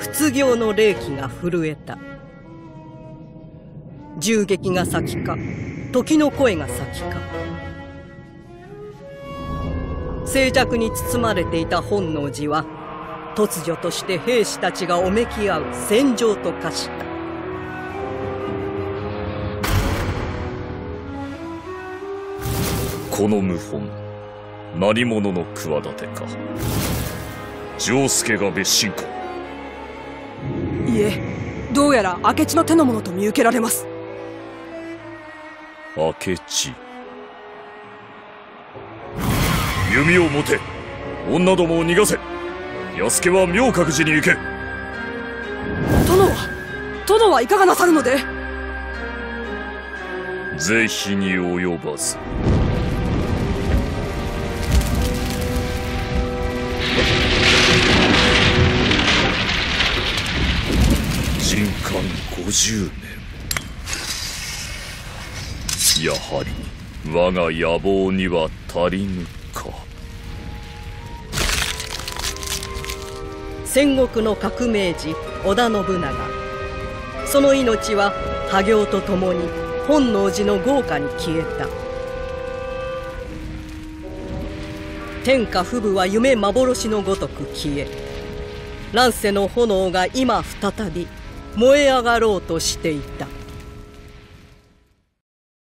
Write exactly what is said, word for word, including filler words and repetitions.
屈行の霊気が震えた。銃撃が先か、時の声が先か。静寂に包まれていた本能寺は、突如として兵士たちがおめき合う戦場と化した。 この謀反、何者の企てか。丈助が別心か。 いえ、どうやら明智の手の者と見受けられます。 明智。弓を持て。女どもを逃がせ。弥助は明覚寺に行け。 殿は殿はいかがなさるので。 是非に及ばず。人間ごじゅうねん。やはり我が野望には足りぬか。 戦国の革命児織田信長、その命は破行とともに本能寺の豪華に消えた。天下不武は夢幻のごとく消え、乱世の炎が今再び燃え上がろうとしていた。